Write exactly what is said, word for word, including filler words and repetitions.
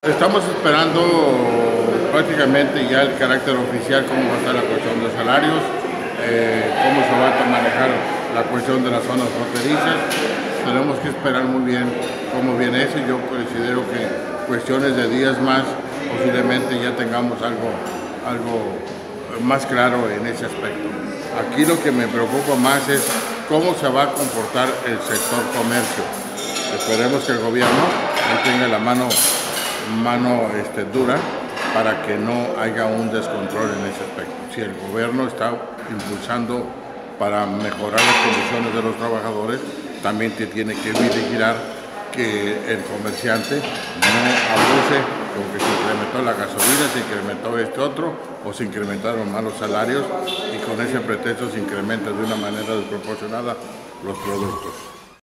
Estamos esperando prácticamente ya el carácter oficial, cómo va a estar la cuestión de salarios, eh, cómo se va a manejar la cuestión de las zonas fronterizas. Tenemos que esperar muy bien cómo viene eso. Yo considero que cuestiones de días más, posiblemente ya tengamos algo, algo más claro en ese aspecto. Aquí lo que me preocupa más es cómo se va a comportar el sector comercio. Esperemos que el gobierno tenga la mano mano este, dura para que no haya un descontrol en ese aspecto. Si el gobierno está impulsando para mejorar las condiciones de los trabajadores, también te tiene que vigilar que el comerciante no abuse, como que se incrementó la gasolina, se incrementó este otro, o se incrementaron más los salarios y con ese pretexto se incrementa de una manera desproporcionada los productos.